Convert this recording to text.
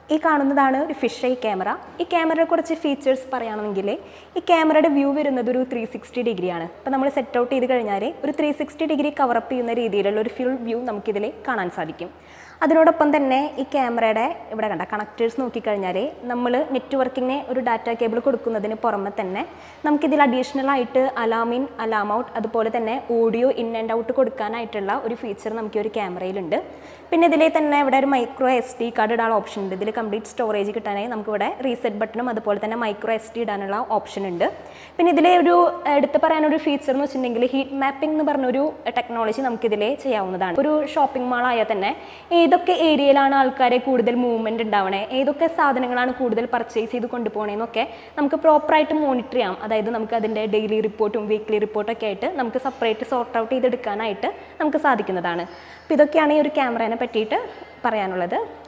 ഈ കാണുന്നതാണ് ഒരു ഫിഷ് ഐ ക്യാമറ. ഈ ക്യാമറയെ കുറിച്ച് ഫീച്ചേഴ്സ് പറയുകയാണെങ്കിൽ ഈ ക്യാമറയുടെ വ്യൂ വരുന്നത് ഒരു 360 ഡിഗ്രിയാണ്. അപ്പോൾ നമ്മൾ സെറ്റ് ഔട്ട് ചെയ്ത് കഴിഞ്ഞാൽ ഒരു 360 ഡിഗ്രി കവറപ്പ് ചെയ്യുന്ന രീതിയിലുള്ള ഒരു ഫുൾ വ്യൂ നമുക്കിതിൽ കാണാൻ സാധിക്കും. അതിനോടൊപ്പം തന്നെ ഈ ക്യാമറയുടെ ഇവിടെ കണ്ട കണക്റ്റേഴ്സ് നോക്കിക്കഴിഞ്ഞാൽ നമ്മൾ നെറ്റ്വർക്കിങ്ങിന് ഒരു ഡാറ്റ കേബിൾ കൊടുക്കുന്നതിന് പുറമെ തന്നെ നമുക്കിതിൽ അഡീഷണൽ ആയിട്ട് അലാം ഇൻ അലാം ഔട്ട് അതുപോലെ തന്നെ ഓഡിയോ ഇൻ ആൻഡ് ഔട്ട് കൊടുക്കാനായിട്ടുള്ള ഒരു ഫീച്ചർ നമുക്ക് ഈ ഒരു ക്യാമറയിലുണ്ട്. പിന്നെ ഇതിലെ തന്നെ ഇവിടെ ഒരു മൈക്രോ SD കാർഡ് ഇടാനുള്ള ഓപ്ഷൻ ഉണ്ട്. ഇതിൽ കംപ്ലീറ്റ് സ്റ്റോറേജ് കിട്ടാനായി നമുക്കിവിടെ റീസെറ്റ് ബട്ടണും അതുപോലെ തന്നെ മൈക്രോ SD ഇടാനുള്ള ഓപ്ഷൻ ഉണ്ട്. പിന്നെ ഇതിലെ ഒരു എടുത്ത് പറയാനൊരു ഫീച്ചർ എന്ന് വെച്ചിട്ടുണ്ടെങ്കിൽ ഹീറ്റ് മാപ്പിംഗ് എന്ന് പറഞ്ഞൊരു ടെക്നോളജി നമുക്കിതിൽ ചെയ്യാവുന്നതാണ്. ഒരു ഷോപ്പിംഗ് മാൾ ആയാൽ തന്നെ ഏതൊക്കെ ഏരിയയിലാണ് ആൾക്കാരെ കൂടുതൽ മൂവ്മെൻറ്റ് ഉണ്ടാവണേ, ഏതൊക്കെ സാധനങ്ങളാണ് കൂടുതൽ പർച്ചേസ് ചെയ്ത് കൊണ്ടുപോകണേന്നൊക്കെ നമുക്ക് പ്രോപ്പറായിട്ട് മോണിറ്റർ ചെയ്യാം. അതായത് നമുക്ക് അതിൻ്റെ ഡെയിലി റിപ്പോർട്ടും വീക്ക്ലി റിപ്പോർട്ടൊക്കെ ആയിട്ട് നമുക്ക് സെപ്പറേറ്റ് സോർട്ട് ഔട്ട് ചെയ്തെടുക്കാനായിട്ട് നമുക്ക് സാധിക്കുന്നതാണ്. അപ്പോൾ ഇതൊക്കെയാണ് ഈ ഒരു ക്യാമറേനെ പറ്റിയിട്ട് പറയാനുള്ളത്.